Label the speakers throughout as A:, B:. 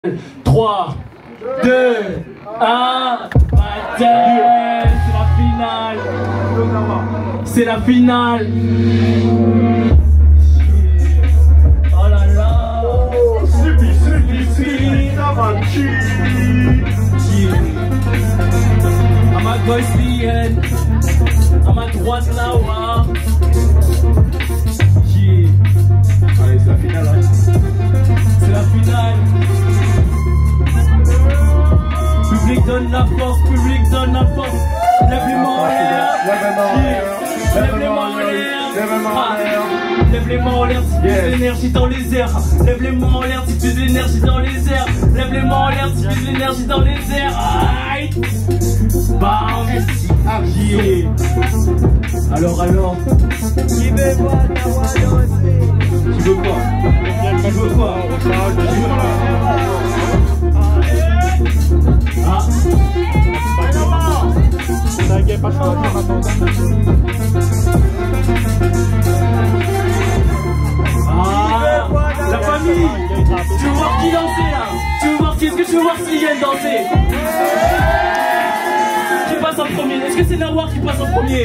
A: 3, 2, 1, bataille. C'est la finale. C'est la finale. Oh là là. À ma gauche Lien, à ma droite Nawa. Allez, c'est la finale. Hein. C'est la finale. Public donne la force, public donne la force. Lève les mains en l'air. Lève les mains en l'air. Lève les mains en l'air si tu as de l'énergie dans les airs. Lève les mains en l'air si tu as de l'énergie dans les airs. Lève les mains en l'air si tu as de l'énergie dans les airs. Aïe. Bam. Alors. Qui veut voir Nawa danser? Tu veux quoi? Tu veux quoi? Ah. T'inquiète pas, la famille. Tu veux voir qui danser là? Tu veux voir qui? Est-ce que tu veux voir Lien danser? Qui passe en premier? Est-ce que c'est Nawa qui passe en premier?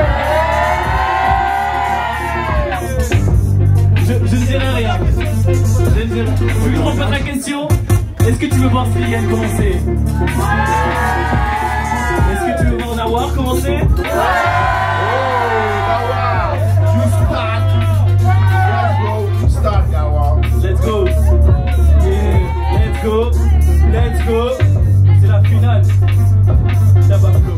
A: Je ne dirai rien. Je vais lui refaire la question. Est-ce que tu veux voir Lien commencer? Est-ce que tu veux voir Nawa commencer?
B: Start, Nawa.
A: Let's go. Yeah, let's go. Let's go. C'est la finale. Tabasco.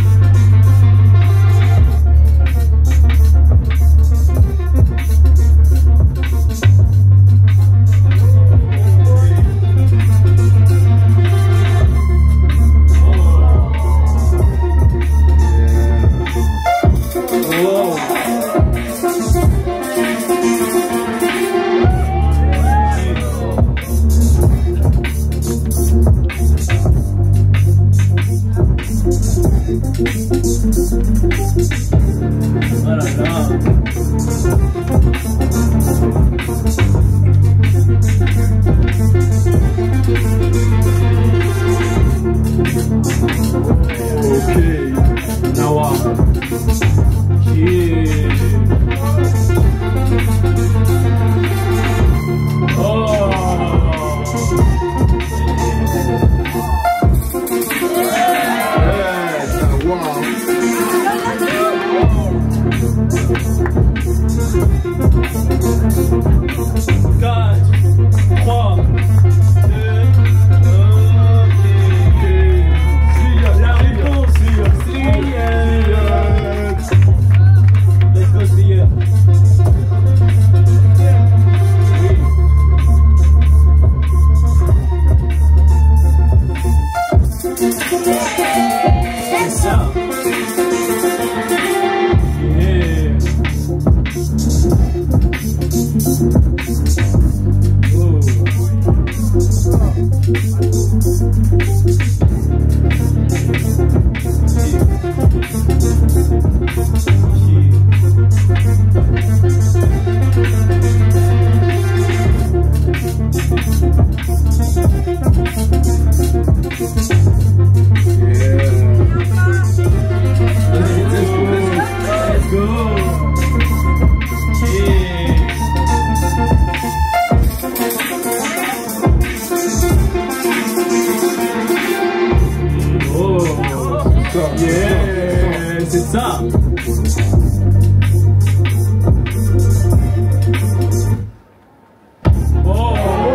A: C'est ça. Oh.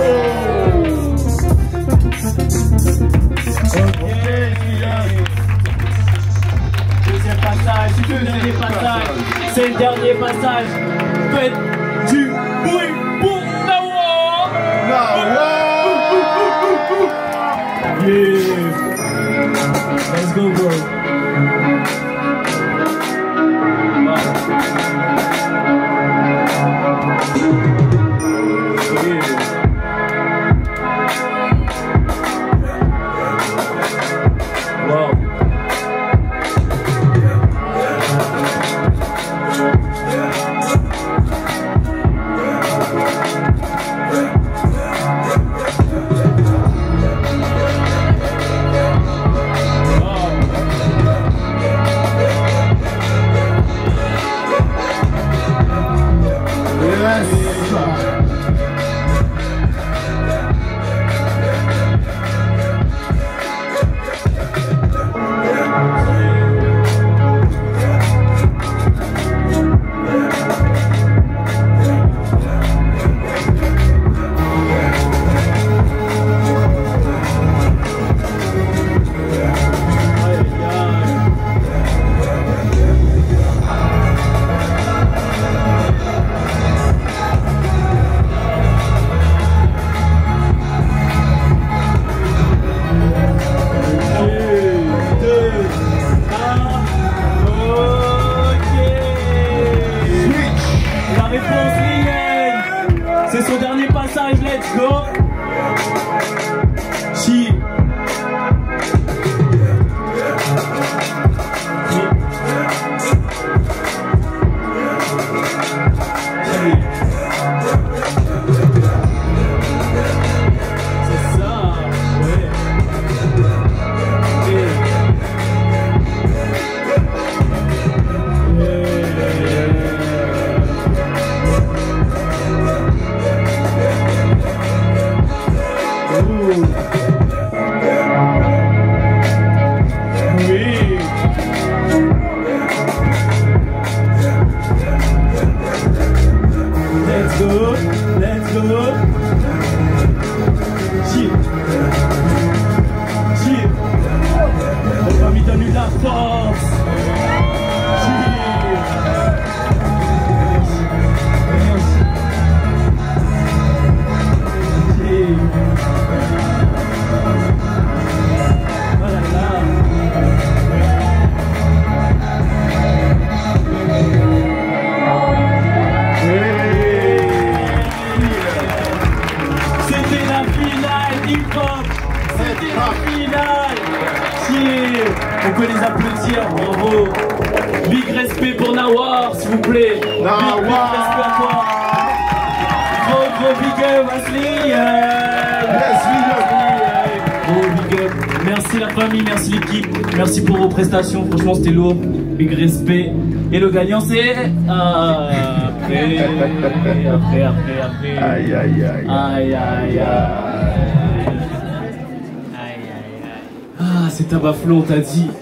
A: Deuxième passage, deuxième passage. C'est le dernier passage. Faites du bruit pour Nawa. Yeah. Let's go, bro. Wow. Oui. Let's go, let's go. La famille donne de la force. C'était la finale hip-hop. C'était la finale. On peut les applaudir, bravo. Big respect pour Nawar, s'il vous plaît. Nawar. Big respect à toi. Gros big up, Asli. Gros big up. Merci la famille, merci l'équipe. Merci pour vos prestations, franchement c'était lourd. Big respect. Et le gagnant c'est... Après.
B: Aïe, aïe, aïe.
A: Aïe, aïe, aïe. Ah, c'est Tabaflo, on t'a dit.